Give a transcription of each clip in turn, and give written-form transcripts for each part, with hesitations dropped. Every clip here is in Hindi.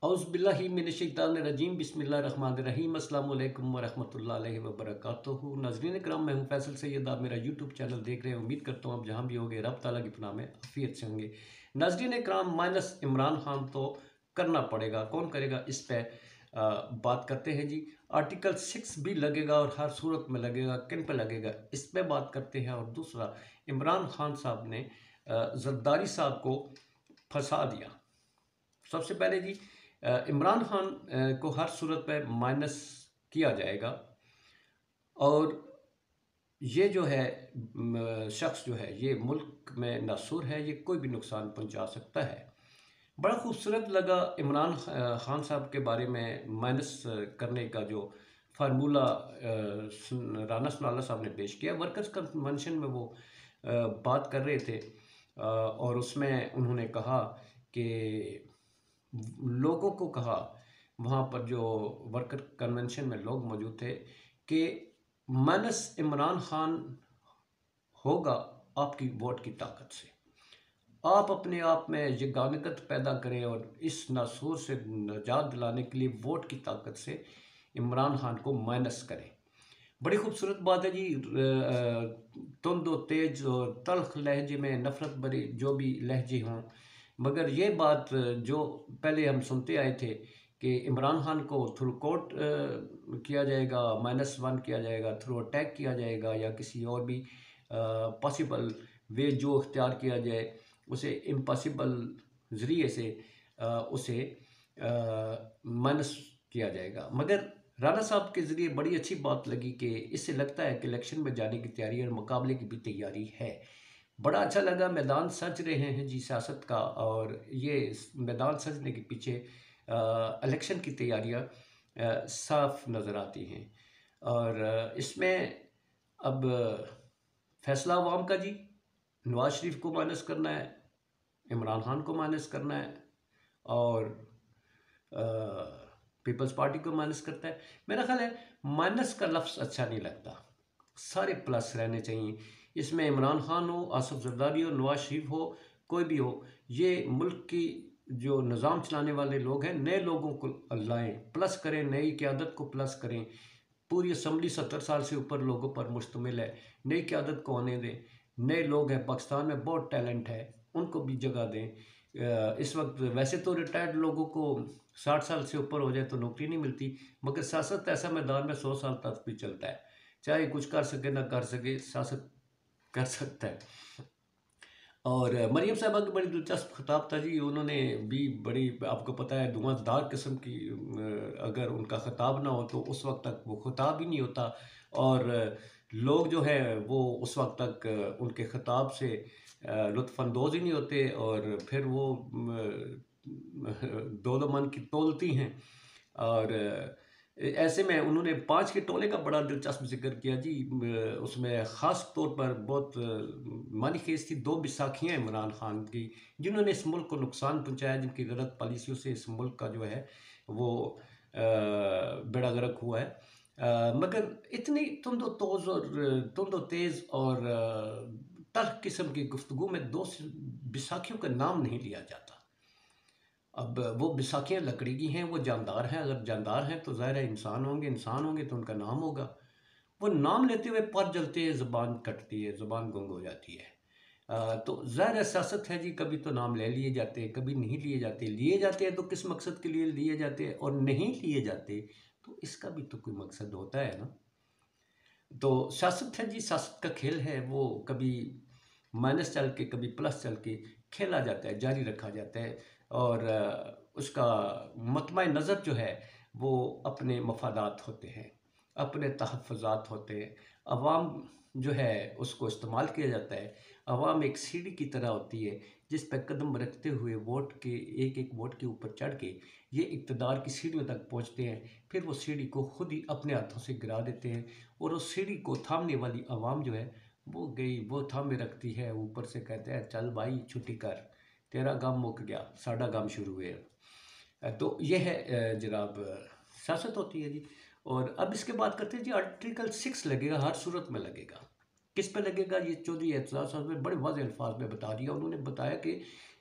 औज़ुबिल्लाहि मिनश्शैतानिर्रजीम बिस्मिल्लाहिर्रहमानिर्रहीम अस्सलामु अलैकुम वरहमतुल्लाहि वबरकातुहू। नाज़रीन किराम, मैं हूँ फैसल सैयद। आप मेरा यूट्यूब चैनल देख रहे हैं। उम्मीद करता हूँ आप जहाँ भी होंगे रब ताला की पनाह में आफियत से होंगे। नाज़रीन किराम, माइनस इमरान खान तो करना पड़ेगा, कौन करेगा, इस पर बात करते हैं जी। आर्टिकल 6 भी लगेगा और हर सूरत में लगेगा, किन पे लगेगा इस पर बात करते हैं। और दूसरा, इमरान खान साहब ने जरदारी साहब को फंसा दिया। सबसे पहले जी, इमरान खान को हर सूरत पर माइनस किया जाएगा और ये जो है शख्स जो है ये मुल्क में नासूर है, ये कोई भी नुकसान पहुंचा सकता है। बड़ा खूबसूरत लगा इमरान खान साहब के बारे में माइनस करने का जो फार्मूला राना सनाउल्लाह साहब ने पेश किया। वर्कर्स कन्वेंशन में वो बात कर रहे थे और उसमें उन्होंने कहा कि लोगों को कहा, वहाँ पर जो वर्कर कन्वेंशन में लोग मौजूद थे, कि माइनस इमरान खान होगा आपकी वोट की ताकत से। आप अपने आप में यगानगत पैदा करें और इस नासूर से निजात दिलाने के लिए वोट की ताकत से इमरान खान को माइनस करें। बड़ी खूबसूरत बात है जी। तुंद और तेज और तल्ख लहजे में नफ़रत भरी जो भी लहजे हों, मगर ये बात जो पहले हम सुनते आए थे कि इमरान खान को थ्रू कोर्ट किया जाएगा, -1 किया जाएगा, थ्रू अटैक किया जाएगा, या किसी और भी पॉसिबल वे जो इख्तियार किया जाए, उसे इम्पॉसिबल ज़रिए से उसे माइनस किया जाएगा। मगर राणा साहब के ज़रिए बड़ी अच्छी बात लगी कि इससे लगता है कि इलेक्शन में जाने की तैयारी और मुकाबले की भी तैयारी है। बड़ा अच्छा लगा। मैदान सज रहे हैं जी सियासत का, और ये मैदान सजने के पीछे इलेक्शन की तैयारियां साफ नज़र आती हैं। और इसमें अब फैसला अवाम का जी। नवाज शरीफ को माइनस करना है, इमरान खान को माइनस करना है, और पीपल्स पार्टी को माइनस करता है। मेरा ख्याल है माइनस का लफ्ज़ अच्छा नहीं लगता, सारे प्लस रहने चाहिए। इसमें इमरान खान हो, आसिफ जरदारी हो, नवाज शरीफ हो, कोई भी हो, ये मुल्क की जो निज़ाम चलाने वाले लोग हैं, नए लोगों को लाएं, प्लस करें, नई क़यादत को प्लस करें। पूरी असम्बली 70 साल से ऊपर लोगों पर मुश्तमिल है, नई क़यादत को आने दें। नए लोग हैं, पाकिस्तान में बहुत टैलेंट है, उनको भी जगह दें। इस वक्त वैसे तो रिटायर्ड लोगों को 60 साल से ऊपर हो जाए तो नौकरी नहीं मिलती, मगर सियासत ऐसा मैदान में 100 साल तक भी चलता है। चाहे कुछ कर सके ना कर सके, सियासत कर सकता है। और मरियम साहबा की बड़ी दिलचस्प खिताब था जी। उन्होंने भी बड़ी, आपको पता है, धुआंधार किस्म की, अगर उनका खिताब ना हो तो उस वक्त तक वो खिताब ही नहीं होता, और लोग जो है वो उस वक्त तक उनके खिताब से लुत्फ़अंदोज़ ही नहीं होते, और फिर वो दो मन की तोलती हैं। और ऐसे में उन्होंने 5 के टोले का बड़ा दिलचस्प जिक्र किया जी। उसमें ख़ास तौर पर बहुत मानी खेज थी 2 बैसाखियाँ इमरान खान की, जिन्होंने इस मुल्क को नुकसान पहुंचाया, जिनकी गलत पॉलिसियों से इस मुल्क का जो है वो बेड़ा गर्क हुआ है। मगर इतनी तुंद तेज़ और तल्ख किस्म की गुफ्तगू में 2 बैसाखियों का नाम नहीं लिया जाता। अब वो बैसाखियाँ लकड़ी की हैं, वो जानदार हैं। अगर जानदार हैं तो ज़ाहिर है इंसान होंगे, इंसान होंगे तो उनका नाम होगा। वो नाम लेते हुए पर जलते हैं, ज़ुबान कटती है, ज़ुबान गुंग हो जाती है। तो ज़ाहिर है सियासत है जी, कभी तो नाम ले लिए जाते हैं, कभी नहीं लिए जाते। लिए जाते हैं तो किस मकसद के लिए लिए जाते हैं, और नहीं लिए जाते तो इसका भी तो कोई मकसद होता है ना। तो सियासत है जी, सियासत का खेल है। वो कभी माइनस चल के, कभी प्लस चल के खेला जाता है, जारी रखा जाता है। और उसका मतमा नज़र जो है वो अपने मफादात होते हैं, अपने तहफ़्फ़ुज़ात होते हैं। अवाम जो है उसको इस्तेमाल किया जाता है। अवाम एक सीढ़ी की तरह होती है जिस पर कदम रखते हुए वोट के, एक एक वोट के ऊपर चढ़ के ये इक़्तिदार की सीढ़ियों तक पहुँचते हैं। फिर वो सीढ़ी को खुद ही अपने हाथों से गिरा देते हैं, और उस सीढ़ी को थामने वाली अवाम जो है वो गई, वो थामे रखती है। ऊपर से कहते हैं चल भाई छुट्टी कर, तेरा गम मुक गया, साडा गम शुरू हुआ। तो ये है जनाब सियासत होती है जी। और अब इसके बात करते हैं जी। आर्टिकल 6 लगेगा, हर सूरत में लगेगा। किस पे लगेगा, ये चौधरी एतजाज़ साहब ने बड़े वाज़ेह अल्फाज में बता दिया। उन्होंने बताया कि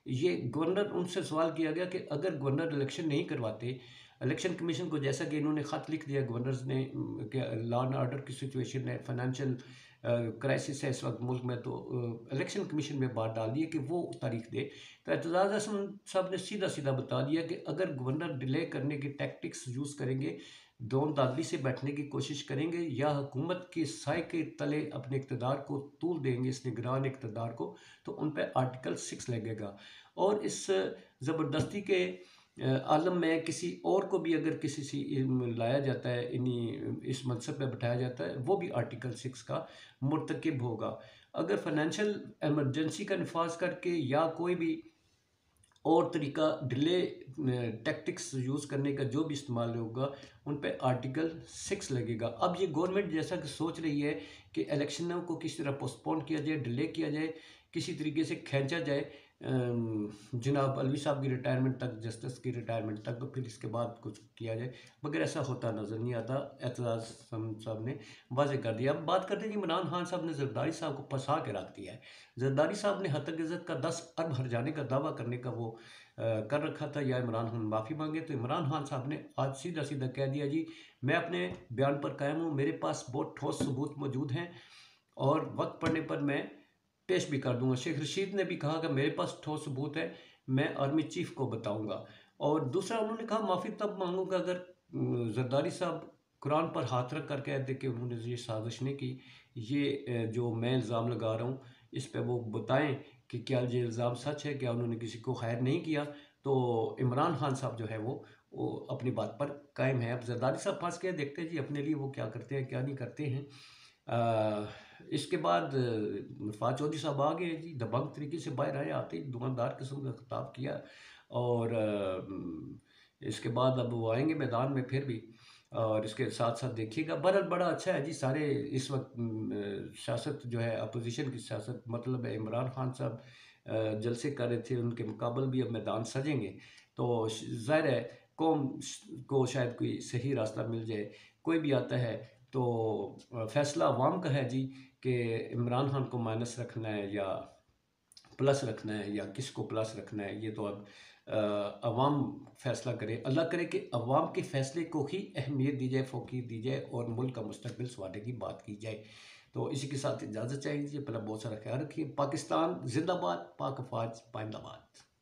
ये गवर्नर उनसे सवाल किया गया कि अगर गवर्नर इलेक्शन नहीं करवाते, इलेक्शन कमीशन को, जैसा कि इन्होंने ख़त लिख दिया गवर्नर्स ने कि लॉ एंड ऑर्डर की सिचुएशन है, फाइनेंशियल क्राइसिस है इस वक्त मुल्क में, तो इलेक्शन कमीशन में बात डाल दी है कि वो तारीख दे। तो एतजाज़ हसन साहब ने सीधा सीधा बता दिया कि अगर गवर्नर डिले करने की टैक्टिक्स यूज़ करेंगे, दौन-दादली से बैठने की कोशिश करेंगे या हुकूमत के साए के तले अपने इक़्तिदार को तूल देंगे, इस निगरान इक़्तिदार को, तो उन पे आर्टिकल 6 लगेगा। और इस ज़बरदस्ती के आलम में किसी और को भी अगर किसी से लाया जाता है, इन्हीं इस मनसब पे बैठाया जाता है, वो भी आर्टिकल 6 का मुर्तकिब होगा। अगर फाइनेंशियल इमरजेंसी का नफाज करके या कोई भी और तरीका डिले टैक्टिक्स यूज़ करने का जो भी इस्तेमाल होगा, उन पे आर्टिकल 6 लगेगा। अब ये गवर्नमेंट जैसा कि सोच रही है कि इलेक्शनों को किसी तरह पोस्टपोन किया जाए, डिले किया जाए, किसी तरीके से खींचा जाए जनाब अलवी साहब की रिटायरमेंट तक, जस्टिस की रिटायरमेंट तक, फिर इसके बाद कुछ किया जाए, मगर ऐसा होता नज़र नहीं आता। एतजाज़ साहब ने वाज़ेह कर दिया। अब बात करते हैं कि इमरान खान साहब ने जरदारी साहब को फंसा के रख दिया है। जरदारी साहब ने हतक इज़्ज़त का 10 अरब हर्जाने का दावा करने का वो कर रखा था, या इमरान खान माफ़ी मांगे, तो इमरान खान साहब ने आज सीधा सीधा कह दिया, जी मैं अपने बयान पर कायम हूँ, मेरे पास बहुत ठोस सबूत मौजूद हैं और वक्त पड़ने पर मैं पेश भी कर दूंगा। शेख रशीद ने भी कहा कि मेरे पास ठोस सबूत है, मैं आर्मी चीफ को बताऊंगा। और दूसरा उन्होंने कहा माफ़ी तब मांगूंगा अगर जरदारी साहब कुरान पर हाथ रख कर कह दे कि उन्होंने ये साजिश नहीं की, ये जो मैं इल्ज़ाम लगा रहा हूँ इस पर वो बताएं कि क्या ये इल्ज़ाम सच है, क्या उन्होंने किसी को खैर नहीं किया। तो इमरान खान साहब जो है वो अपनी बात पर कायम है। अब जरदारी साहब फंस के देखते हैं जी अपने लिए वो क्या करते हैं क्या नहीं करते हैं। इसके बाद नफ़ाज़ चौधरी साहब आ गए जी, दबंग तरीके से बाहर आए, आते ही दुकानदार किस्म का खिताब किया। और इसके बाद अब वो आएंगे मैदान में फिर भी, और इसके साथ साथ देखिएगा बहरहाल बड़ा अच्छा है जी। सारे इस वक्त सियासत जो है अपोजिशन की सियासत, मतलब है इमरान खान साहब जलसे कर रहे थे, उनके मुकाबल भी अब मैदान सजेंगे, तो ज़ाहिर है कौम को शायद कोई सही रास्ता मिल जाए। कोई भी आता है तो फैसला अवाम का है जी कि इमरान खान को माइनस रखना है या प्लस रखना है, या किसको प्लस रखना है, ये तो अब अवाम फैसला करे। अल्लाह करे कि अवाम के फैसले को ही अहमियत दी जाए, फ़ोक़ियत दी जाए और मुल्क का मुस्तकबिल संवारने की बात की जाए। तो इसी के साथ इजाज़त चाहिए। पहले बहुत सारा ख्याल रखिए। पाकिस्तान जिंदाबाद, पाक अफ़वाज पाइंदाबाद।